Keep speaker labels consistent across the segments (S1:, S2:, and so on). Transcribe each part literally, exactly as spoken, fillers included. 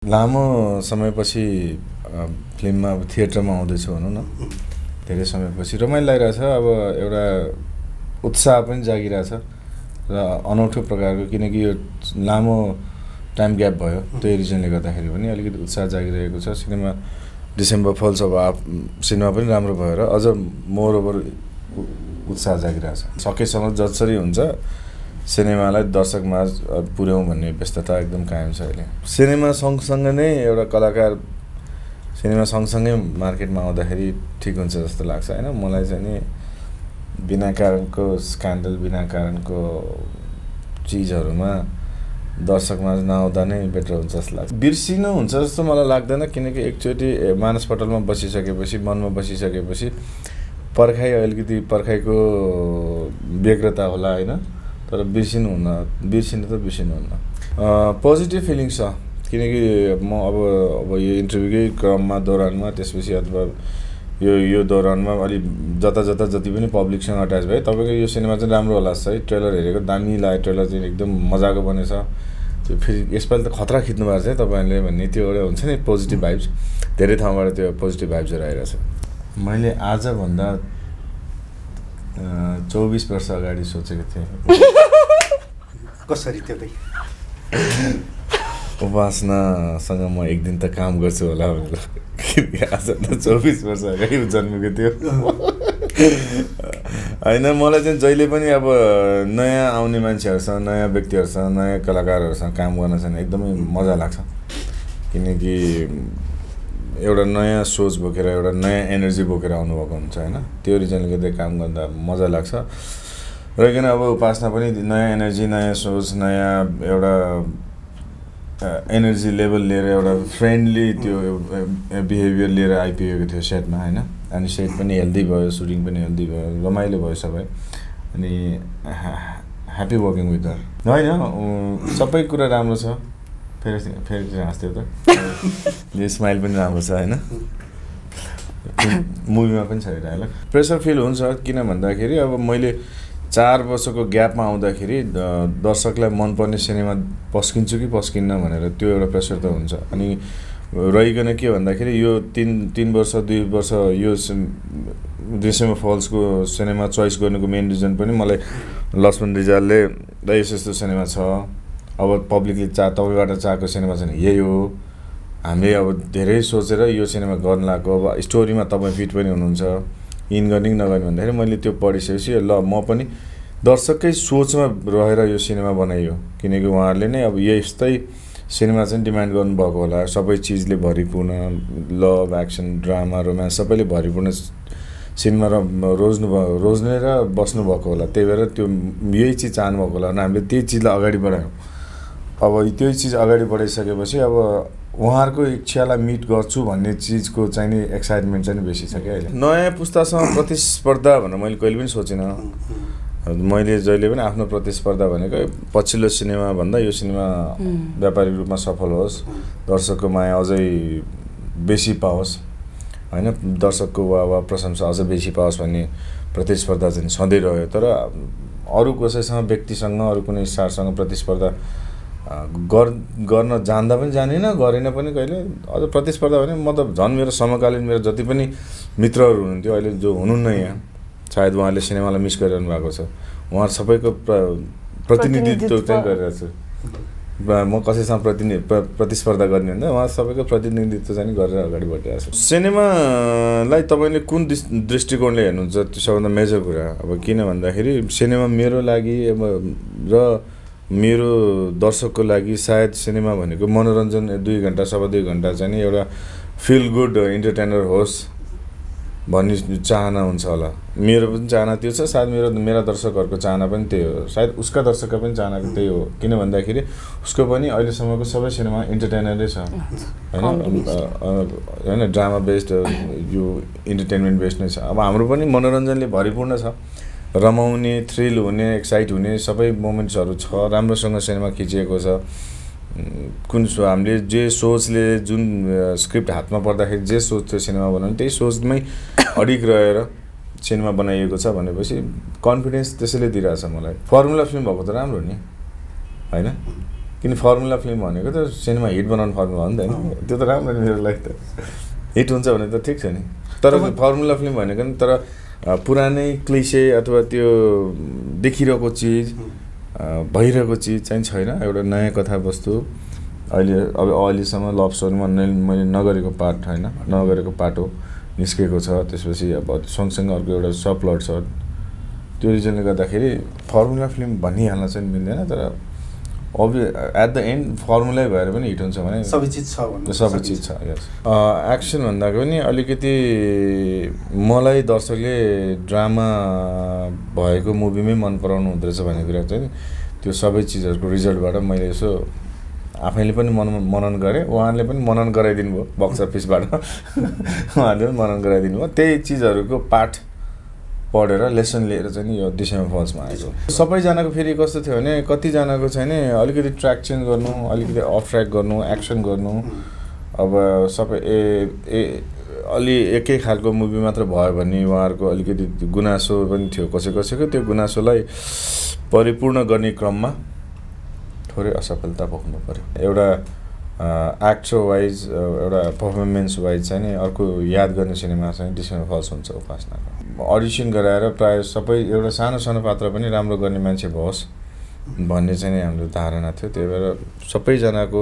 S1: लामो समयपछि फिल्ममा अब थिएटरमा आउँदैछु भनौँ न, धेरै समयपछि रमाइलो लागिरहेछ। अब एउटा उत्साह पनि जागिरहेछ र अनौठो प्रकारको, किनकि यो लामो टाइम ग्याप भयो, त्यही रिजनले गर्दाखेरि पनि अलिकति उत्साह जागिरहेको छ। सिनेमा डिसेम्बर फल्स अब आप सिनेमा पनि राम्रो भएर अझ मोर ओभर उत्साह जागिरहेछ। सकेसम्म जसरी हुन्छ सिनेमालाई दर्शकमाझ पुर्याउँ भन्ने व्यस्तता एकदम कायम छ अहिले। सिनेमा सँगसँगै नै एउटा कलाकार सिनेमा सँगसँगै मार्केटमा आउँदाखेरि ठिक हुन्छ जस्तो लाग्छ होइन। मलाई चाहिँ नि बिना कारणको स्क्यान्डल, बिना कारणको चिजहरूमा दर्शकमा नआउँदा नै बेटर हुन्छ जस्तो लाग्छ। बिर्सिनु हुन्छ जस्तो मलाई लाग्दैन, किनकि एकचोटि मानसपटलमा बसिसकेपछि, मनमा बसिसकेपछि पर्खाइ अलिकति पर्खाइको व्यग्रता होला होइन, तर बिर्सिनु हुन्न, बिर्सिनु त बिर्सिनु हुन्न। पोजिटिभ फिलिङ छ, किनकि म अब अब यो इन्टरभ्यूकै क्रममा दौरानमा त्यसपछि अथवा यो यो दौरानमा अलि जता जता जति पनि पब्लिकसँग अट्याच भए तपाईँको यो सिनेमा चाहिँ राम्रो होला है, ट्रेलर हेरेको दामी लाग्यो, ट्रेलर चाहिँ एकदम मजाको बनेछ, त्यो फेरि यसपालि त खतरा खिच्नु भएको छ तपाईँहरूले भन्ने त्यो एउटा हुन्छ नि पोजिटिभ भाइब्स। धेरै ठाउँबाट त्यो पोजिटिभ भाइब्सहरू आइरहेछ। मैले आजभन्दा चौबिस वर्ष अगाडि सोचेको थिएँ
S2: कसरी त्यो
S1: उपासनासँग म एक दिन त काम गर्छु होला भनेर, आज त चौबिस वर्ष अगाडि जन्मेको थियो होइन। मलाई चाहिँ जहिले पनि अब नयाँ आउने मान्छेहरूसँग, नयाँ व्यक्तिहरूसँग, नयाँ कलाकारहरूसँग काम गर्न चाहिँ एकदमै मजा लाग्छ, किनकि एउटा नयाँ सोच बोकेर, एउटा नयाँ एनर्जी बोकेर आउनुभएको हुन्छ होइन। त्यो रिजनले गर्दा काम गर्दा मजा लाग्छ। र किन अब उपासना पनि नयाँ एनर्जी, नयाँ सोच, नयाँ एउटा एनर्जी लेभल लिएर, एउटा फ्रेन्डली त्यो बिहेभियर लिएर आइपुगेको थियो सेटमा होइन। अनि सेट पनि हेल्दी भयो, सुटिङ पनि हेल्दी भयो, रमाइलो भयो सबै। अनि ह्याप्पी वर्किङ विथ हर होइन, सबै कुरा राम्रो छ। फेरि फेरि हाँस्थ्यो त, यो स्माइल पनि राम्रो छ होइन। मुभीमा पनि छ डायलग। प्रेसर फिल हुन्छ, किन भन्दाखेरि अब मैले चार वर्षको ग्यापमा आउँदाखेरि दर्शकलाई मनपर्ने सिनेमा पस्किन्छु कि पस्किन्न भनेर त्यो एउटा प्रेसर त हुन्छ। अनि रहिकन के भन्दाखेरि यो तिन तिन वर्ष दुई वर्ष यो डिसेम्बर फल्सको सिनेमा चोइस गर्नुको मेन रिजन पनि मलाई लक्ष्मण रिजालले द यस्तो यस्तो सिनेमा छ, अब पब्लिकले चा तपाईँबाट चाहेको सिनेमा चाहिँ यही हो, हामीले अब धेरै सोचेर यो सिनेमा गर्न लागेको, अब स्टोरीमा तपाईँ फिट पनि हुनुहुन्छ, इन गर्ने कि नगर्ने भन्दाखेरि मैले त्यो पढिसकेपछि ल म पनि दर्शककै सोचमा रहेर यो सिनेमा बनाइयो, किनकि उहाँहरूले नै अब यस्तै सिनेमा चाहिँ डिमान्ड गर्नुभएको होला। सबै चिजले भरिपूर्ण, लभ, एक्सन, ड्रामा, रोमान्स सबैले भरिपूर्ण सिनेमा र रोज्नु भयो, रोज्ने र बस्नुभएको होला। त्यही भएर त्यो यही चिज चाहनुभएको होला र हामीले त्यही चिजलाई अगाडि बढायौँ। अब त्यही चिज अगाडि बढाइसकेपछि अब उहाँहरूको इच्छालाई मिट गर्छु भन्ने चिजको चाहिँ नि एक्साइटमेन्ट चाहिँ बेसी छ क्या अहिले। नयाँ पुस्तासँग प्रतिस्पर्धा भनेर मैले कहिले पनि सोचिनँ। मैले जहिले पनि आफ्नो प्रतिस्पर्धा भनेको पछिल्लो सिनेमा भन्दा यो सिनेमा व्यापारिक रूपमा सफल होस्, दर्शकको माया अझै बेसी पाओस् होइन, दर्शकको वाह वाह प्रशंसा अझ बेसी पाओस् भन्ने प्रतिस्पर्धा चाहिँ सधैँ रह्यो। तर अरू कसैसँग, व्यक्तिसँग, अरू कुनै स्टारसँग प्रतिस्पर्धा गर गर्न जान्दा पनि जानिनँ, गरेन पनि कहिले। अझ प्रतिस्पर्धा भने म त झन् मेरो समकालीन मेरो जति पनि मित्रहरू हुनुहुन्थ्यो अहिले जो हुनुहुन्न यहाँ, सायद उहाँहरूले सिनेमालाई मिस गरिरहनु भएको छ, उहाँ सबैको प्र प्रतिनिधित्व चाहिँ गरिरहेको छु। म कसैसँग प्रतिनि प्रतिस्पर्धा गर्ने भन्दा उहाँ सबैको प्रतिनिधित्व चाहिँ गरेर अगाडि बढिरहेको छु। सिनेमालाई तपाईँले कुन दृष्टिकोणले हेर्नुहुन्छ त्यो सबभन्दा मेजर कुरा। अब किन भन्दाखेरि सिनेमा मेरो लागि अब र मेरो दर्शकको लागि सायद सिनेमा भनेको मनोरञ्जन दुई घन्टा सवा दुई घन्टा चाहिँ एउटा फिल गुड इन्टरटेनर होस् भन्ने चाहना हुन्छ होला। मेरो पनि चाहना त्यो छ, सायद मेरो मेरा दर्शकहरूको चाहना पनि त्यही हो, सायद उसका दर्शकका पनि चाहना त्यही हो। किन भन्दाखेरि उसको पनि अहिलेसम्मको सबै सिनेमा इन्टरटेनरै छ होइन, होइन ड्रामा बेस्ड यो इन्टरटेनमेन्ट बेस्ड नै छ। अब हाम्रो पनि मनोरञ्जनले भरिपूर्ण छ, रमाउने, थ्रिल हुने, एक्साइट हुने सबै मोमेन्ट्सहरू छ, राम्रोसँग सिनेमा खिचिएको छ। कुन सो हामीले जे सोचले जुन स्क्रिप्ट हातमा पर्दाखेरि जे सोच थियो सिनेमा बनाउने त्यही सोचमै अडिग रहेर सिनेमा बनाइएको छ भनेपछि कन्फिडेन्स त्यसैले दिइरहेछ मलाई। फर्मुला फिल्म भएको त राम्रो नि होइन, किन फर्मुला फिल्म भनेको त सिनेमा हिट बनाउने फर्मुला हो नि त हैन त्यो त राम्रो नि मेरो लागि त हिट हुन्छ भने त ठिक छ नि तर फर्मुला फिल्म भनेको नि तर पुरानै क्लिशे अथवा त्यो देखिरहेको चिज भइरहेको चिज चाहिँ छैन एउटा नयाँ कथावस्तु अहिले अब अहिलेसम्म लभ स्टोरीमा मैले नगरेको पार्ट होइन नगरेको पाटो निस्केको छ त्यसपछि अब सँगसँगै अर्को एउटा सब प्लट छ त्यो रिजनले गर्दाखेरि फर्मुला फिल्म भनिहाल्न चाहिँ मिल्दैन तर अब एट द एन्ड फर्मुलै भएर पनि हिट हुन्छ भने
S2: सबै चिज छ भन्नु
S1: सबै चिज छ यस एक्सन भन्दाको पनि अलिकति मलाई दर्शकले ड्रामा भएको मुभीमै मन पराउनु हुँदो रहेछ भन्ने कुरा चाहिँ त्यो सबै चिजहरूको रिजल्टबाट मैले यसो आफैले पनि मन मनन गरेँ उहाँले पनि मनन गराइदिनु भयो बक्स अफिसबाट उहाँले पनि मनन गराइदिनु भयो त्यही चिजहरूको पाठ पढेर लेसन लिएर चाहिँ नि यो डिसेम्बर फल्समा आएको सबैजनाको फेरि कस्तो थियो भने कतिजनाको चाहिँ नि अलिकति ट्र्याक चेन्ज गर्नु अलिकति अफ ट्र्याक गर्नु एक्सन गर्नु अब सबै ए ए अलि एकै खालको मुभी मात्र भयो भने उहाँहरूको अलिकति गुनासो पनि थियो कसै कसैको त्यो गुनासोलाई परिपूर्ण गर्ने क्रममा थोरै असफलता भोग्नु पर्यो एउटा एक्टर वाइज एउटा पर्फर्मेन्स वाइज चाहिँ नि अर्को याद गर्ने सिनेमा चाहिँ डिसेम्बर फल्स हुन्छ उपासनाको अडिसन गराएर प्रायः सबै एउटा सानो सानो पात्र पनि राम्रो गर्ने मान्छे भओस् भन्ने चाहिँ हाम्रो धारणा थियो त्यही भएर सबैजनाको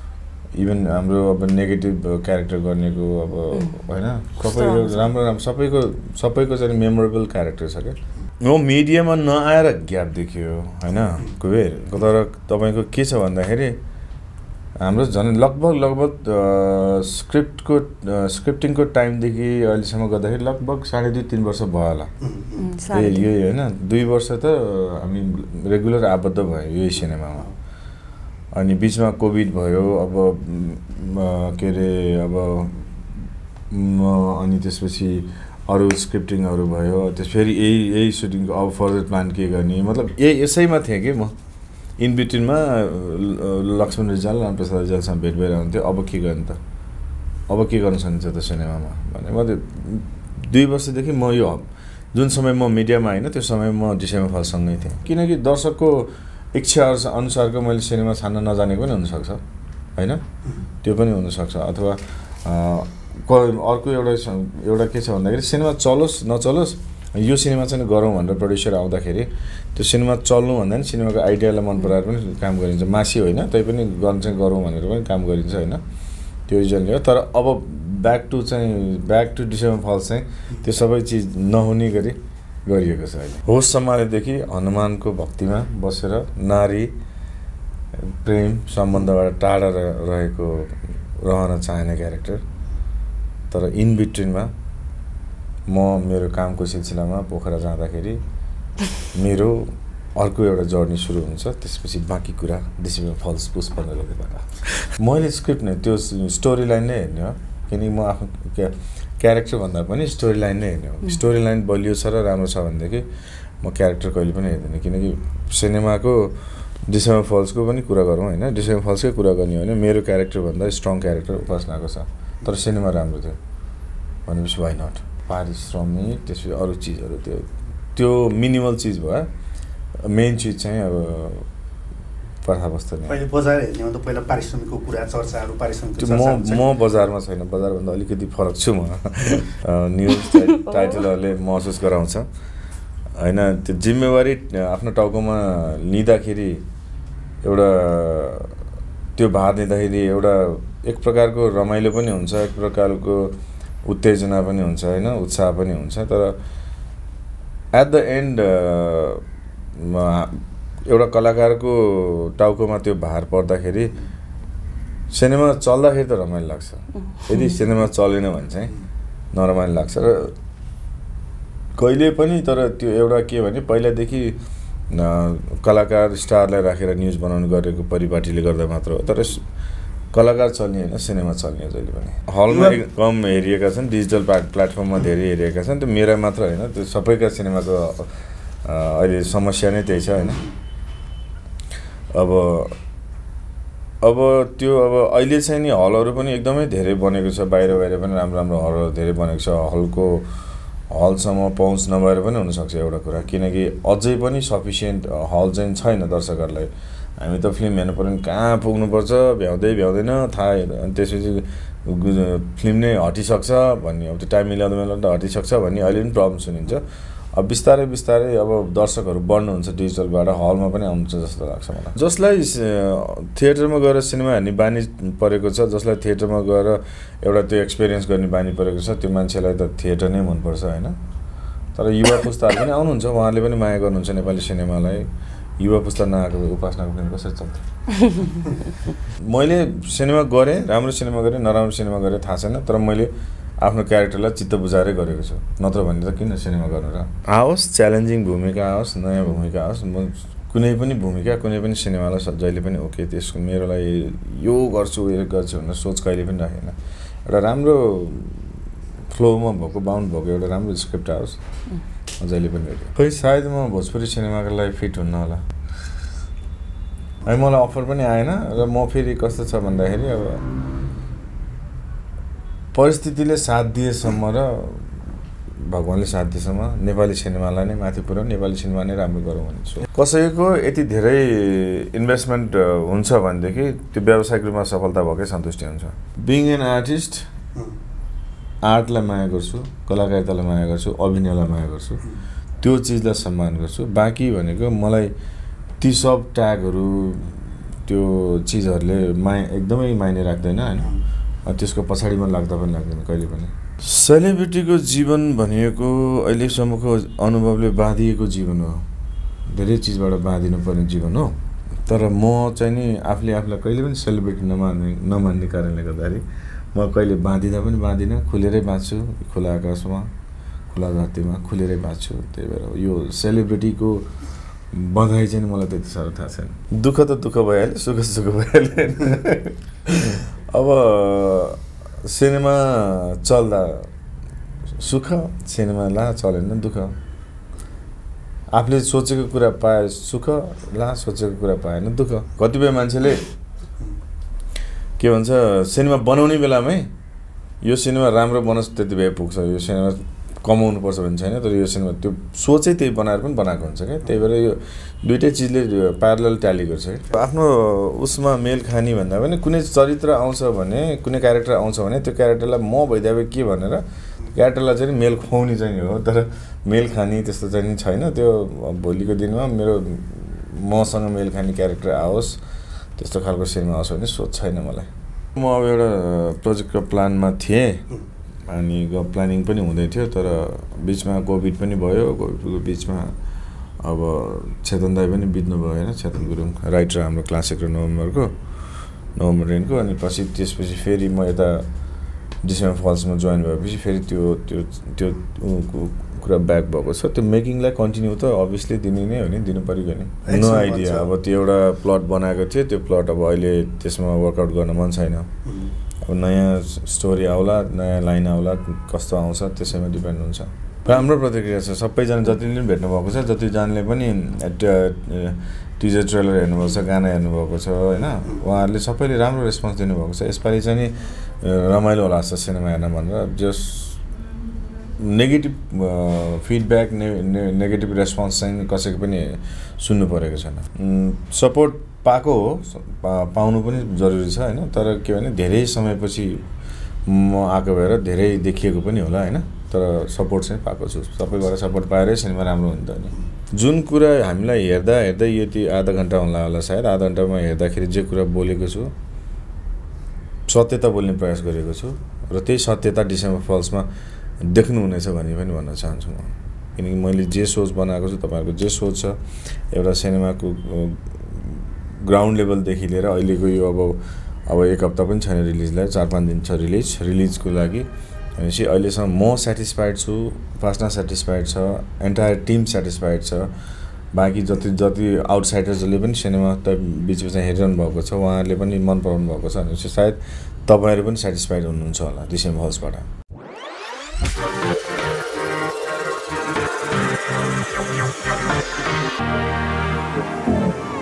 S1: इभन हाम्रो अब नेगेटिभ क्यारेक्टर गर्नेको अब होइन सबै राम्रो राम्रो सबैको सबैको चाहिँ मेमोरेबल क्यारेक्टर छ क्या हो मिडियामा नआएर ग्याप देखियो होइन कुबेर तर तपाईँको के छ भन्दाखेरि हाम्रो झन् लगभग लगभग स्क्रिप्टको स्क्रिप्टिङको टाइमदेखि अहिलेसम्म गर्दाखेरि लगभग साढे दुई तिन वर्ष भयो होला ए यही होइन दुई वर्ष त हामी रेगुलर आबद्ध भयो यही सिनेमामा अनि बिचमा कोभिड भयो अब के अरे अब अनि त्यसपछि अरू स्क्रिप्टिङहरू भयो त्यस फेरि यही यही सुटिङको अब फर्दर प्लान के गर्ने मतलब यही यसैमा थिएँ कि म इन बिट्विनमा लक्ष्मण रिजाल रामप्रसाद रिजालसँग भेट भइरहन्थ्यो अब के गर्ने त अब के गर्न सकिन्छ त सिनेमामा भने मैले दुई वर्षदेखि म यो जुन समय म मिडियामा होइन त्यो समय म डिसेम्बर फल्ससँगै थिएँ किनकि दर्शकको इच्छा अनुसारको मैले सिनेमा छान्न नजानेको पनि हुनसक्छ होइन त्यो पनि हुनसक्छ अथवा अर्को एउटा एउटा के छ भन्दाखेरि सिनेमा चलोस् नचलोस् यो सिनेमा चाहिँ गरौँ भनेर प्रड्युसर आउँदाखेरि त्यो सिनेमा चल्नु भन्दा पनि सिनेमाको आइडियालाई मन पराएर पनि काम गरिन्छ मासी होइन तै पनि गर्न चाहिँ गरौँ भनेर पनि काम गरिन्छ होइन त्यो रिजनले हो तर अब ब्याक टु चाहिँ ब्याक टु डिसेम्बर फल्स चाहिँ त्यो सबै चिज नहुने गरी गरिएको छ अहिले होस सम्हालेदेखि हनुमानको भक्तिमा बसेर नारी प्रेम सम्बन्धबाट टाढा रहेको रहन चाहने क्यारेक्टर तर इन बिट्विनमा म मेरो कामको सिलसिलामा पोखरा जाँदाखेरि मेरो अर्को एउटा जर्नी सुरु हुन्छ त्यसपछि बाँकी कुरा डिसेम्बर फल्स पुस पन्ध्र गतेबाट मैले स्क्रिप्ट नै त्यो स्टोरी लाइन नै हेर्ने हो किनकि म आफ्नो क्यारेक्टर भन्दा पनि स्टोरी लाइन नै हेर्ने हो स्टोरी लाइन बलियो छ र राम्रो छ भनेदेखि म क्यारेक्टर कहिले पनि हेर्दिनँ किनकि सिनेमाको डिसेम्बर फल्सको पनि कुरा गरौँ होइन डिसेम्बर फल्सकै कुरा गर्ने हो भने मेरो क्यारेक्टर भन्दा स्ट्रङ क्यारेक्टर उपासनाको छ तर सिनेमा राम्रो थियो भनेपछि वाइ नट पारिश्रमिक त्यसपछि अरू चिजहरू त्यो त्यो मिनिमल चिज भयो मेन चिज चाहिँ अब कथावस्तु नै
S2: पहिले बजार हेर्ने हो त पहिला पारिश्रमिकको कुरा चर्चाहरू पारिश्रमिक
S1: त्यो म म बजारमा छैन बजारभन्दा अलिकति फरक छु म न्युज टाइटलहरूले महसुस गराउँछ होइन त्यो जिम्मेवारी आफ्नो टाउकोमा लिँदाखेरि एउटा त्यो भार लिँदाखेरि एउटा एक प्रकारको रमाइलो पनि हुन्छ एक प्रकारको उत्तेजना पनि हुन्छ होइन उत्साह पनि हुन्छ तर एट द एन्ड एउटा कलाकारको टाउकोमा त्यो भार पर्दाखेरि सिनेमा चल्दाखेरि त रमाइलो लाग्छ यदि सिनेमा चलेन भने चाहिँ नरमाइलो लाग्छ र कहिले पनि तर त्यो एउटा के भने पहिलादेखि कलाकार स्टारलाई राखेर न्युज बनाउनु गरेको परिपाटीले गर्दा मात्र हो तर कलाकार चल्ने होइन सिनेमा चल्ने हो जहिले पनि हलमा कम हेरिएका छन् डिजिटल प्लेटफर्ममा धेरै हेरिएका छन् त्यो मेरा मात्र होइन त्यो सबैका सिनेमाको अहिले समस्या नै त्यही छ होइन अब अब त्यो अब अहिले चाहिँ नि हलहरू पनि एकदमै धेरै बनेको छ बाहिर बाहिर पनि राम्रो राम्रो हलहरू धेरै बनेको छ हलको हलसम्म पहुँच नभएर पनि हुनसक्छ एउटा कुरा किनकि अझै पनि सफिसियन्ट हल चाहिँ छैन दर्शकहरूलाई हामी त फिल्म हेर्नु पऱ्यो भने कहाँ पुग्नुपर्छ भ्याउँदै भ्याउँदैन थाहा अनि त्यसपछि फिल्म नै हटिसक्छ भन्ने अब त्यो टाइम मिलाउँदा मिलाउँदा हटिसक्छ भन्ने अहिले पनि प्रब्लम सुनिन्छ अब बिस्तारै बिस्तारै अब दर्शकहरू बढ्नुहुन्छ डिजिटलबाट हलमा पनि आउँछ जस्तो लाग्छ मलाई जसलाई थिएटरमा गएर सिनेमा हेर्ने बानी परेको छ जसलाई थिएटरमा गएर एउटा त्यो एक्सपिरियन्स गर्ने बानी परेको छ त्यो मान्छेलाई त थिएटर नै मनपर्छ होइन तर युवा पुस्ताहरू पनि आउनुहुन्छ उहाँहरूले पनि माया गर्नुहुन्छ नेपाली सिनेमालाई युवा पुस्ता नआएको उपासनाको फिल्म कसरी चल्छ मैले सिनेमा गरेँ राम्रो सिनेमा गरेँ नराम्रो सिनेमा गरेँ थाहा छैन तर मैले आफ्नो क्यारेक्टरलाई चित्त बुझाएरै गरेको छु नत्र भने त किन सिनेमा गर्नु र आओस् च्यालेन्जिङ भूमिका आओस् नयाँ भूमिका आओस् म कुनै पनि भूमिका कुनै पनि सिनेमालाई जहिले पनि ओके त्यसको मेरो लागि यो गर्छु यो गर्छु भनेर सोच कहिले पनि राखेन एउटा राम्रो फ्लोमा भएको बााउन्ड भएको एउटा राम्रो स्क्रिप्ट आओस् जहिले पनि खै सायद म भोजपुरी सिनेमाको लागि फिट हुन्न होला है मलाई अफर पनि आएन र म फेरि कस्तो छ भन्दाखेरि अब परिस्थितिले साथ दिएसम्म र भगवान्ले साथ दिएसम्म नेपाली सिनेमालाई नै माथि पुर्याउँ नेपाली सिनेमा नै राम्रो गरौँ भन्छु कसैको यति धेरै इन्भेस्टमेन्ट हुन्छ भनेदेखि त्यो व्यावसायिक रूपमा सफलता भएकै सन्तुष्टि हुन्छ बिङ एन आर्टिस्ट आर्टलाई माया गर्छु कलाकारितालाई माया गर्छु अभिनयलाई माया गर्छु त्यो चिजलाई सम्मान गर्छु बाँकी भनेको मलाई ती सब ट्यागहरू त्यो चिजहरूले माया एकदमै मायने राख्दैन होइन त्यसको पछाडिमा लाग्दा पनि लाग्दैन कहिले पनि सेलिब्रिटीको जीवन भनेको अहिलेसम्मको अनुभवले बाँधिएको जीवन हो धेरै चिजबाट बाँधिनु पर्ने जीवन हो तर म चाहिँ नि आफूले आफूलाई कहिले पनि सेलिब्रिटी नमान्ने नमान्ने कारणले गर्दाखेरि म कहिले बाँधिँदा पनि बाँधिनँ खुलेरै बाँच्छु खुला आकाशमा खुला धरतीमा खुलेरै बाँच्छु त्यही भएर यो सेलिब्रिटीको बधाई चाहिँ मलाई त्यति साह्रो थाहा छैन दुःख त दुःख भइहाल्यो सुख सुख भइहाल्यो अब सिनेमा चल्दा सुख सिनेमा ला चलेन दुःख आफूले सोचेको कुरा पाए सुख ला सोचेको कुरा पाएन दुःख कतिपय मान्छेले के भन्छ सिनेमा बनाउने बेलामै यो सिनेमा राम्रो बनोस् त्यति भए पुग्छ यो सिनेमा कमाउनु पर्छ भन्ने छैन तर यो सिनेमा त्यो सोचै त्यही बनाएर पनि बनाएको हुन्छ क्या त्यही भएर यो दुइटै चिजले प्यारलल ट्याली गर्छ क्या आफ्नो उसमा मेल खानी भन्दा पनि कुनै चरित्र आउँछ भने कुनै क्यारेक्टर आउँछ भने त्यो क्यारेक्टरलाई म भइदिए के भनेर क्यारेक्टरलाई चाहिँ मेल खुवाउने चाहिँ हो तर मेल खानी त्यस्तो चाहिँ छैन त्यो भोलिको दिनमा मेरो मसँग मेल खाने क्यारेक्टर आओस् त्यस्तो खालको सिनेमा आओस् भन्ने सोच छैन मलाई म अब एउटा प्रोजेक्टको प्लानमा थिएँ अनि प्लानिङ पनि हुँदै थियो तर बिचमा कोभिड पनि भयो कोभिडको बिचमा अब चेतन दाई पनि बित्नु भयो होइन चेतन गुरुङ राइटर हाम्रो क्लासिक र नोभेम्बरको नोभेम्बर टेनको अनि पछि त्यसपछि फेरि म यता डिसेम्बर फल्समा जोइन भएपछि फेरि त्यो त्यो त्यो कुरा ब्याक भएको छ त्यो मेकिङलाई कन्टिन्यू त अभियसली दिने नै हो नि दिनु पऱ्यो नि नो आइडिया अब त्यो एउटा प्लट बनाएको थियो त्यो प्लट अब अहिले त्यसमा वर्कआउट गर्न मन छैन अब नयाँ स्टोरी आउला नयाँ लाइन आउला कस्तो आउँछ त्यसैमा डिपेन्ड हुन्छ राम्रो प्रतिक्रिया छ सबैजना जतिले पनि भेट्नु भएको छ जतिजनाले पनि टिजर ट्रेलर हेर्नुभएको छ गाना हेर्नुभएको छ होइन उहाँहरूले सबैले राम्रो रेस्पोन्स दिनुभएको छ यसपालि चाहिँ नि रमाइलो होला जस्तो सिनेमा हेर्न भनेर जस नेगेटिभ फिडब्याक ने नेगेटिभ रेस्पोन्स चाहिँ कसैको पनि सुन्नु परेको छैन सपोर्ट पाएको हो पा पाउनु पनि जरुरी छ होइन तर के भने धेरै समयपछि म आएको भएर धेरै देखिएको पनि होला होइन तर सपोर्ट चाहिँ पाएको छु सबैबाट सपोर्ट पाएरै सिनेमा राम्रो हुन्छ नि जुन कुरा हामीलाई हेर्दा हेर्दै यति आधा घन्टा होला होला सायद आधा घन्टामा हेर्दाखेरि जे कुरा बोलेको छु सत्यता बोल्ने प्रयास गरेको छु र त्यही सत्यता डिसेम्बर फल्समा देख्नुहुनेछ भन्ने पनि भन्न चाहन्छु म किनकि मैले जे सोच बनाएको छु तपाईँहरूको जे सोच छ एउटा सिनेमाको ग्राउन्ड लेभलदेखि लिएर अहिलेको यो अब अब एक हप्ता पनि छैन रिलिजलाई चार पाँच दिन छ रिलिज रिलिजको लागि भनेपछि अहिलेसम्म म सेटिस्फाइड छु उपासना सेटिस्फाइड छ एन्टायर टिम सेटिस्फाइड छ बाँकी जति जति आउटसाइडर्सहरूले पनि सिनेमा त बिच बिचमा हेरिरहनु भएको छ उहाँहरूले पनि मन पराउनु भएको छ भनेपछि सायद तपाईँहरू पनि सेटिस्फाइड हुनुहुन्छ होला डिसेम्बर फल्सबाट
S3: Thank you.